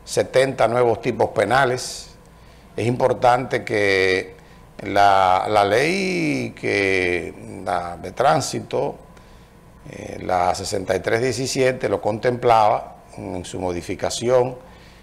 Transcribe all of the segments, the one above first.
70 nuevos tipos penales. Es importante que la ley de tránsito, la 6317, lo contemplaba en su modificación,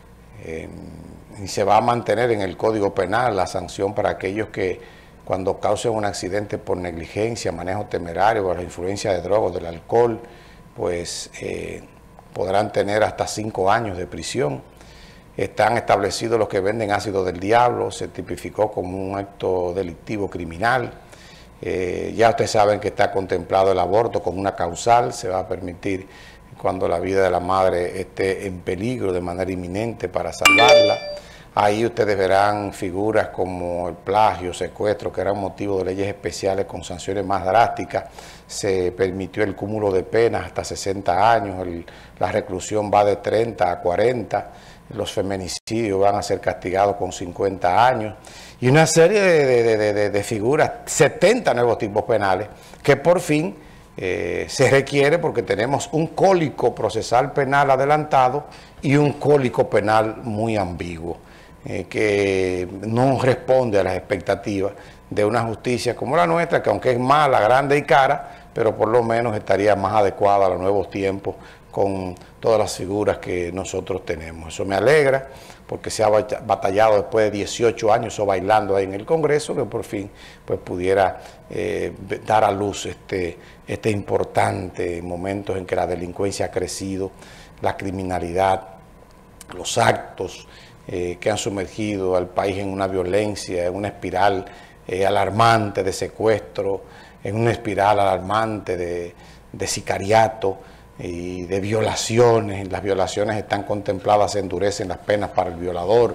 y se va a mantener en el Código Penal la sanción para aquellos que cuando causen un accidente por negligencia, manejo temerario, o la influencia de drogas, del alcohol, pues podrán tener hasta 5 años de prisión. Están establecidos los que venden ácido del diablo, se tipificó como un acto delictivo criminal. Ya ustedes saben que está contemplado el aborto como una causal, se va a permitir cuando la vida de la madre esté en peligro de manera inminente para salvarla. Ahí ustedes verán figuras como el plagio, secuestro, que eran motivo de leyes especiales con sanciones más drásticas. Se permitió el cúmulo de penas hasta 60 años, la reclusión va de 30 a 40, los feminicidios van a ser castigados con 50 años, y una serie de figuras, 70 nuevos tipos penales, que por fin se requiere porque tenemos un código procesal penal adelantado y un código penal muy ambiguo, que no responde a las expectativas de una justicia como la nuestra, que aunque es mala, grande y cara, pero por lo menos estaría más adecuada a los nuevos tiempos con todas las figuras que nosotros tenemos. Eso me alegra, porque se ha batallado después de 18 años o bailando ahí en el Congreso, que por fin pues pudiera dar a luz este importante momento en que la delincuencia ha crecido, la criminalidad, los actos que han sumergido al país en una violencia, en una espiral alarmante de secuestro, en una espiral alarmante de sicariato y de violaciones. Las violaciones están contempladas, se endurecen las penas para el violador.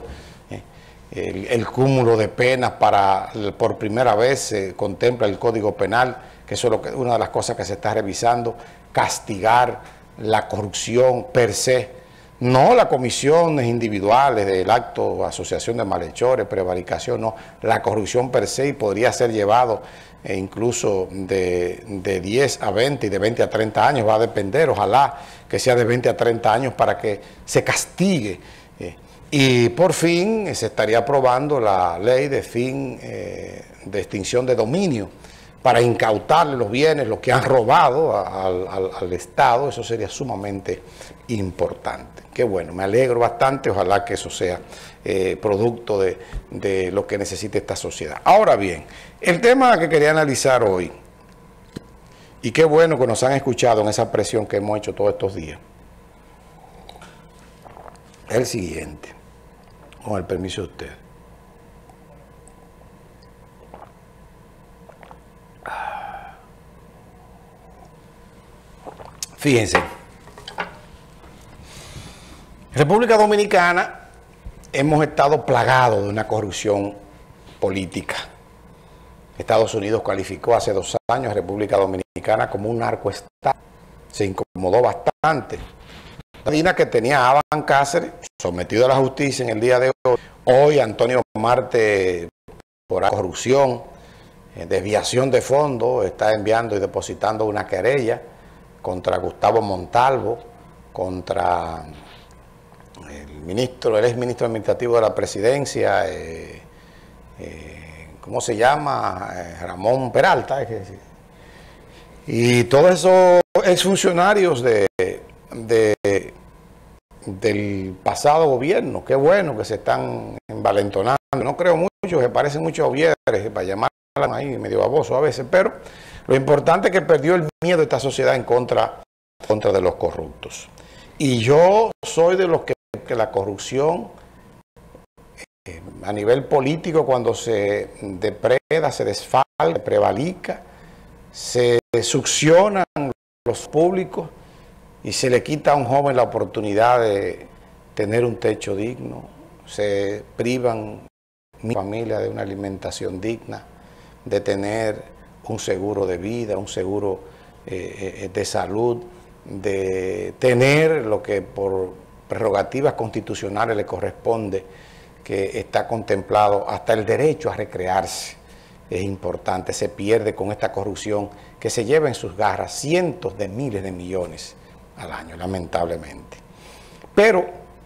El cúmulo de penas por primera vez se contempla el Código Penal, que eso es una de las cosas que se está revisando, castigar la corrupción per se. No las comisiones individuales del acto, asociación de malhechores, prevaricación, no, la corrupción per se, y podría ser llevado incluso de 10 a 20 y de 20 a 30 años, va a depender, ojalá que sea de 20 a 30 años para que se castigue. Y por fin se estaría aprobando la ley de fin de extinción de dominio para incautarle los bienes, los que han robado al Estado. Eso sería sumamente importante. Qué bueno, me alegro bastante, ojalá que eso sea producto de lo que necesita esta sociedad. Ahora bien, el tema que quería analizar hoy, y qué bueno que nos han escuchado en esa presión que hemos hecho todos estos días, es el siguiente, con el permiso de usted. Fíjense, República Dominicana hemos estado plagados de una corrupción política. Estados Unidos calificó hace 2 años a República Dominicana como un narcoestado. Se incomodó bastante. La Dina que tenía a Adán Cáceres sometido a la justicia en el día de hoy. Hoy Antonio Marte, por corrupción, desviación de fondos, está enviando y depositando una querella contra Gustavo Montalvo, contra el exministro administrativo de la presidencia, ¿cómo se llama? Ramón Peralta. Y todos esos exfuncionarios del pasado gobierno, qué bueno que se están envalentonando. No creo mucho, se parecen mucho a Ovieres, para llamarla ahí medio baboso a veces, pero lo importante es que perdió el miedo de esta sociedad en contra de los corruptos. Y yo soy de los que la corrupción a nivel político, cuando se depreda, se desfalca, se prevalica, se succionan los públicos y se le quita a un joven la oportunidad de tener un techo digno, se privan mi familia de una alimentación digna, de tener un seguro de vida, un seguro de salud, de tener lo que por prerrogativas constitucionales le corresponde, que está contemplado hasta el derecho a recrearse. Es importante, se pierde con esta corrupción que se lleva en sus garras cientos de miles de millones al año, lamentablemente. Pero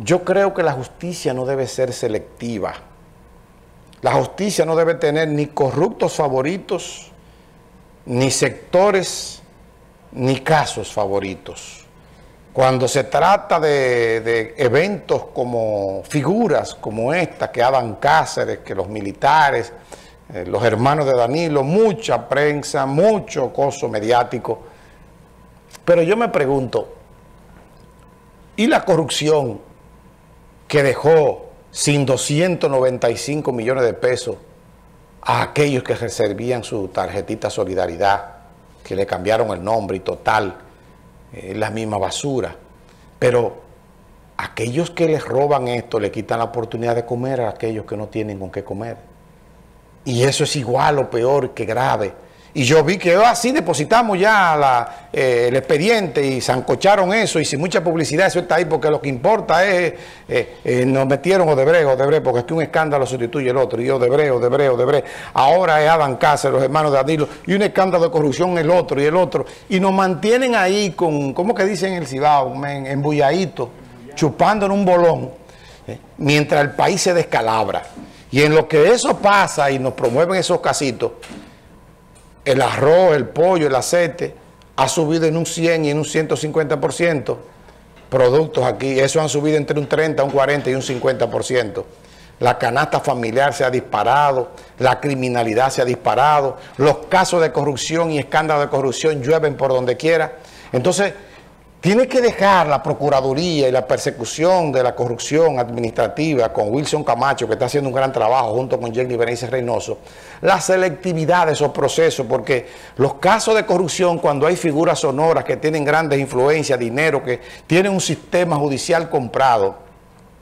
Yo creo que la justicia no debe ser selectiva. La justicia no debe tener ni corruptos favoritos, ni sectores, ni casos favoritos. Cuando se trata de eventos como figuras como esta, que Adán Cáceres, que los militares, los hermanos de Danilo, mucha prensa, mucho coso mediático. Pero yo me pregunto, ¿y la corrupción que dejó sin 295 millones de pesos a aquellos que reservían su tarjetita Solidaridad, que le cambiaron el nombre y total, es la misma basura? Pero aquellos que les roban esto le quitan la oportunidad de comer a aquellos que no tienen con qué comer. Y eso es igual o peor que grave. Y yo vi que así depositamos ya el expediente y sancocharon eso, y sin mucha publicidad eso está ahí, porque lo que importa es, nos metieron Odebrecht, porque es que un escándalo sustituye el otro, y Odebrecht, ahora es Adán Cáceres, los hermanos de Danilo, y un escándalo de corrupción el otro, y nos mantienen ahí con, ¿cómo que dicen en el Cibao? Embulladito, chupando en un bolón, mientras el país se descalabra. Y en lo que eso pasa y nos promueven esos casitos, el arroz, el pollo, el aceite ha subido en un 100 y en un 150%. Productos aquí, eso han subido entre un 30, un 40 y un 50%. La canasta familiar se ha disparado, la criminalidad se ha disparado, los casos de corrupción y escándalos de corrupción llueven por donde quiera. Entonces, tiene que dejar la Procuraduría y la persecución de la corrupción administrativa con Wilson Camacho, que está haciendo un gran trabajo junto con Jenny Berenice Reynoso, la selectividad de esos procesos, porque los casos de corrupción, cuando hay figuras sonoras que tienen grandes influencias, dinero, que tienen un sistema judicial comprado,